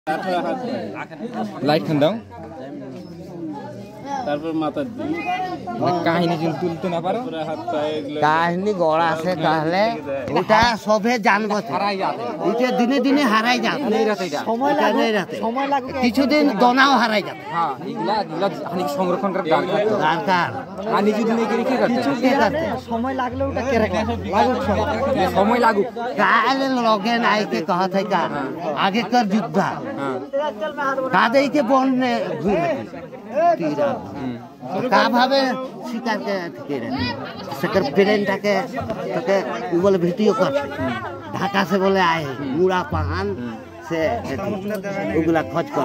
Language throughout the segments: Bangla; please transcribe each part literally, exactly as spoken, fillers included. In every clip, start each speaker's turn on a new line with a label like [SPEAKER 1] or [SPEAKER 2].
[SPEAKER 1] লাইট খান দাও
[SPEAKER 2] তারপর মাথা দিই
[SPEAKER 1] কাহিনী যদি তুলতে না পারো
[SPEAKER 3] কাহিনী গড় আছে তাহলে ওটা সবে জানবো এটা দিনে দিনে হারাই যাবে সময় লাগে সময় লাগে কিছুদিন দনাও হারাই যাবে
[SPEAKER 1] হ্যাঁ এগুলা এগুলা খানিক সংরক্ষণ করার দরকার
[SPEAKER 3] দরকার
[SPEAKER 1] আর নিজে দিনে কি কি করতে
[SPEAKER 3] কিছু কি করতে সময় লাগলে ওটা কে রাখে লাগুক
[SPEAKER 1] সময় লাগুক
[SPEAKER 3] কালে লগে নাইকে কহ থেকে আগেকার যুদ্ধ কাদেইকে বনে ঘুরে तीरा का भावे शिकार के ठिके रहते सकर प्लेन टाके तके बोले वीडियो कर ढाका से बोले आए मुड़ा पहान से उगला खोज कर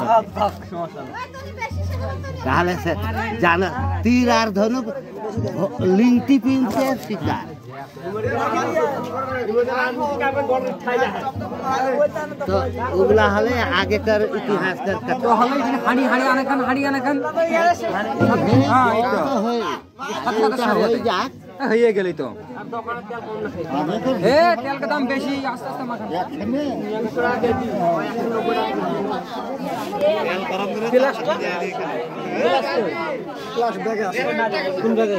[SPEAKER 3] काले से जाना तीर आर धनुक लिंगटी पिन से शिकार तो उगला हले आगे कर इतिहास कर
[SPEAKER 1] तो हले हानी हानी आने खान हानी आने खान हां এই তো হয় কথা হয়ে যায় হয়ে গেলই তো এ তেল का दाम বেশি আস্তে আস্তে মাখা তেল গরম করে ক্লাস ক্লাস ব্যাগে আছে কোন ব্যাগে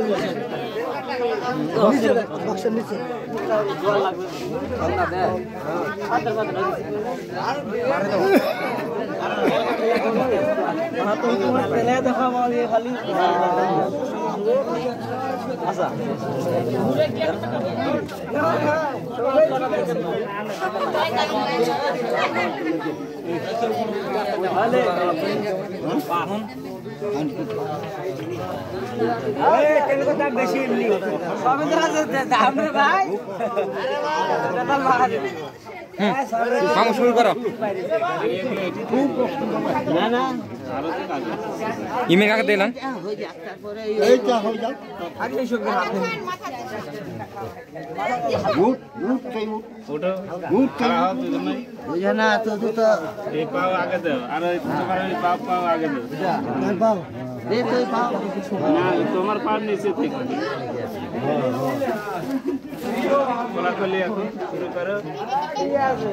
[SPEAKER 1] নিচে বক্সের নিচে জল লাগবে না দে আদর বাদ মারে দাও हां तो तुम्हारे पहले देखा ये खाली আচ্ছা ভালো পাহন এই তেল কথা বেশি নি সবে দাম রে ভাই দাম বাড়া কাম শুরু করো না না ইমে কাকে দিলেন এইটা হই যাও আগে সব হাতে গুড গুড চাই ওটা গুড চাই
[SPEAKER 3] বুঝা না তো তো
[SPEAKER 2] এই পাও আগে দাও আর তোমার এই পাও পাও আগে দাও
[SPEAKER 3] পাও দে তো পাও
[SPEAKER 2] না তোমার পা নিচে থেকে কোলা কোলি এখন শুরু করো ঠিক আছে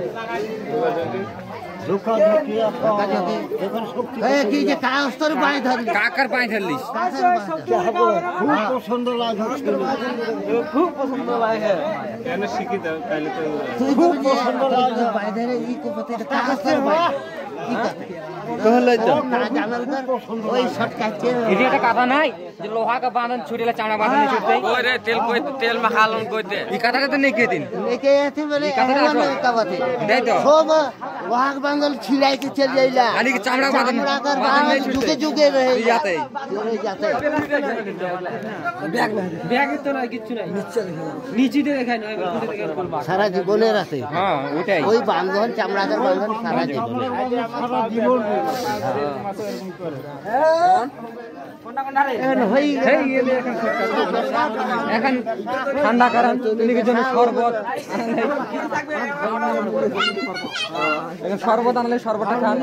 [SPEAKER 3] रुका देखिए এখন শক্তি এই কি যে কাস্তর পায় ধরলি
[SPEAKER 1] কাকার পায় ধরলিস
[SPEAKER 3] क्या है खूब पसंद লাগে
[SPEAKER 2] খুব পছন্দ লাগে কেন শিখি দাও তাহলে তো
[SPEAKER 3] খুব পছন্দ লাগে পায় ধরে ই কো পতে কাস্তর পায় কি কথা
[SPEAKER 1] कहले तो
[SPEAKER 3] না জানাল ওই শর্টকাটে
[SPEAKER 1] इधर একটা কথা নাই যে লোহা का बांधन छुड़ेला चाणा बांधन नहीं छुड़ते ओए रे तेल कोई तेल में खालन कोइते ई कथाটা তো নেই কেদিন
[SPEAKER 3] लेके आते बोले का बात है
[SPEAKER 1] दे तो
[SPEAKER 3] सब लोहा का बांधल छिड़ाई के चल जाइला
[SPEAKER 1] यानी कि चामड़ा बांधन
[SPEAKER 3] बांधन नहीं जुगे जुगे रहे
[SPEAKER 1] जाते
[SPEAKER 3] रहे जाते
[SPEAKER 1] ব্যাগ ব্যাগ তো না কিছু নাই নিচে নিচে দেখাই না
[SPEAKER 3] সারা জীবনে রাতে
[SPEAKER 1] হ্যাঁ ওটাই
[SPEAKER 3] ওই বাঁধন চামড়াদার বাঁধন সারা জীবনে
[SPEAKER 2] সারা জীবন
[SPEAKER 1] এখন ঠান্ডা করেন লিখে জন্য শরবত এখন শরবত আনলে শরবতটা খান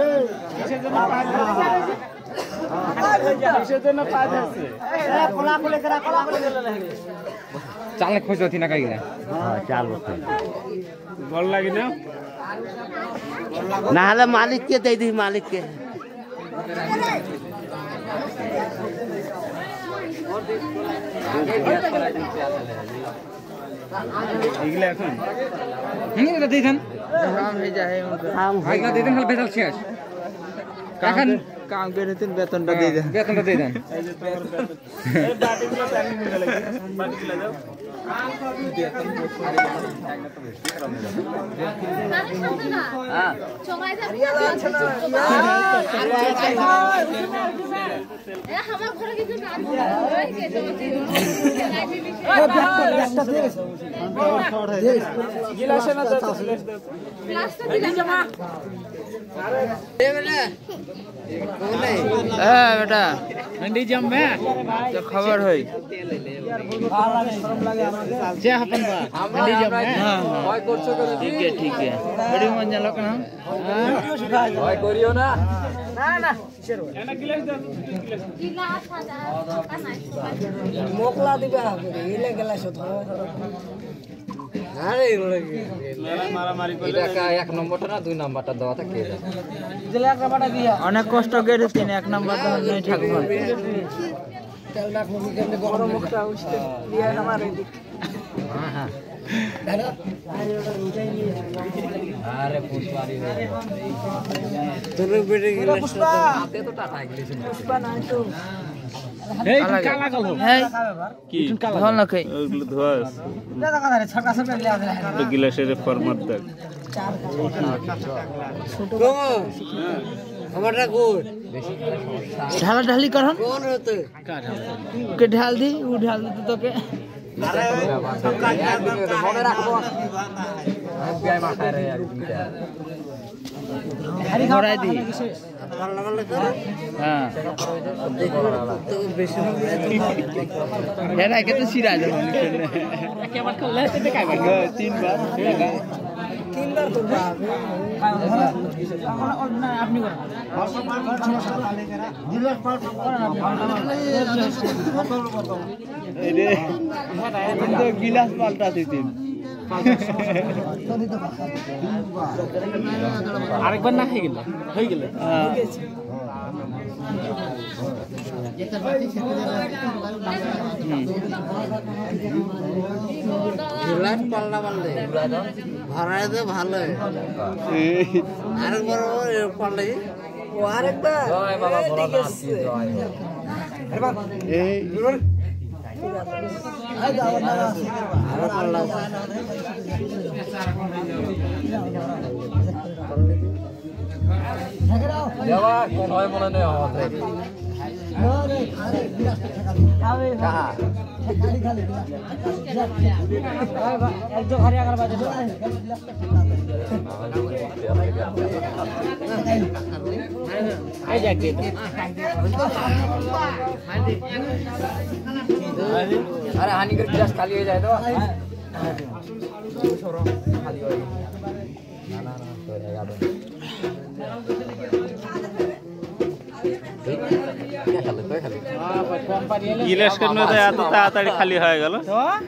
[SPEAKER 1] চালে খোঁজ হতি না কাইগা
[SPEAKER 3] চাল
[SPEAKER 2] ভাল লাগে না
[SPEAKER 3] না হলে মালিককে দিয়ে দিই মালিককে
[SPEAKER 2] এগুলা এখন
[SPEAKER 1] হুম এটা দিয়ে দেন কাম হয়ে যায় কাম হয়ে গেল দিয়ে দেন তাহলে বেতাল শেষ এখন কাম করে দিন বেতনটা দিয়ে দেন বেতনটা দিয়ে দেন
[SPEAKER 2] এই যে তোমার বেতন এই বাটিগুলো প্যাকিং করে লাগে বাটিগুলো দাও
[SPEAKER 4] হ্যাঁ সময় যাবে এ আমার ঘরে কিছু কাজ হয়ে গেছে
[SPEAKER 2] গিলাসে না তো
[SPEAKER 4] গ্লাসটা দিলাম জমা
[SPEAKER 1] ए बेटा मंडी जम में जो खबर है जे अपन बा मंडी जम में भय करछो कर ठीक है ठीक है बड़ी मन जालो कना भय करियो ना ना ना
[SPEAKER 2] এনা গিলাস দাও
[SPEAKER 4] गिलास खाजा का নাই
[SPEAKER 5] मोकला दिबा इले गेला छ
[SPEAKER 2] মারামারি করলে
[SPEAKER 5] এক নম্বরটা না দুই নম্বরটা দেওয়া থাকে
[SPEAKER 1] অনেক কষ্ট করেছেন এক নম্বর ঠাকুর
[SPEAKER 5] আরে পুষ্পারি তো টাটা গেছে
[SPEAKER 2] এই কালা কালো কি
[SPEAKER 1] ভালো না কই
[SPEAKER 2] ওগুলো ধোয়া আছে গিলাসের ফরমাত দেখ
[SPEAKER 1] ঢালা ঢালি করন কে ঢাল দি ও ঢাল দি তোকে
[SPEAKER 5] মনে রাখবো বিয়াই মাথায় রে আর দুইটা
[SPEAKER 1] ঘোরাই দি হ্যাঁ এরা কে তো সিরা যাবে একবার করলে সেটা খাইবে তিনবার তিনবার তো আপনি করেন গিলাস পাল্টা দিতেন আরেকবার না হয়ে গেল হয়ে গেল
[SPEAKER 3] পাল্লা পাল্লে ভরাই দে ভালো আরেকবার পাল্লে ও আরেকবার
[SPEAKER 5] জয় বাবা ভোলানাথ কি জয়
[SPEAKER 2] এই
[SPEAKER 5] দেওয়া কোন হয় মনে নেই আমাদের কাহা
[SPEAKER 1] একজন ঘরে আগার বাজে এই যাক দে
[SPEAKER 5] আরে হানিকের গ্লাস খালি হয়ে যায় তো খালি হয় না না না তো যাবে
[SPEAKER 2] গিলাস কেন এত তাড়াতাড়ি খালি হয়ে গেল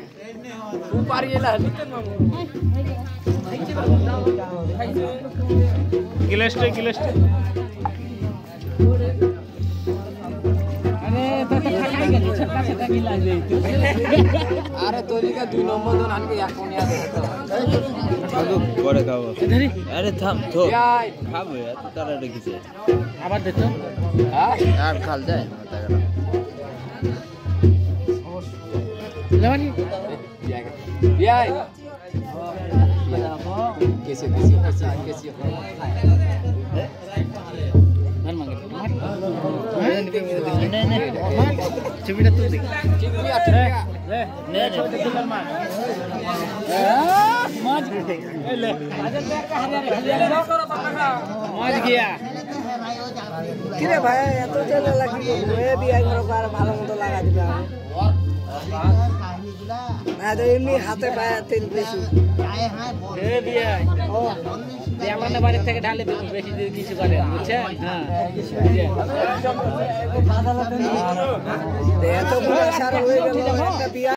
[SPEAKER 2] গিলাসটা গিলাসটা
[SPEAKER 5] আরে তৈরিকা দুই নম্বর জন আনকে এক কোণে আছে
[SPEAKER 2] পরে খাবো
[SPEAKER 1] আরে থাম তো
[SPEAKER 2] খাবো এত তাড়াতাড়ি কিছু
[SPEAKER 1] আবার দে তো
[SPEAKER 3] আর খাল যায়
[SPEAKER 1] লেবানি
[SPEAKER 5] বিয়াই কেসে কেসে কেসে কেসে
[SPEAKER 1] মান মাঙ্গে নে নে ছবিটা তুই দেখ
[SPEAKER 5] চিকনি আছে রে
[SPEAKER 1] নে নে দুকার মার মাছ এলে আজকে একটা হারিয়ারে হারিয়ারে মাছ গিয়া
[SPEAKER 3] কিরে ভাই এত তেল লাগি এ বিয়াই করে পার ভালো মতো লাগা দিবা না তো এমনি হাতে পায়ে তেল বেশি
[SPEAKER 1] এ বিয়াই ও আমাদের বাড়ি থেকে ঢালে বেশি কিছু করে বুঝছেন হ্যাঁ
[SPEAKER 3] এত বড় সার হয়ে গেল একটা বিয়া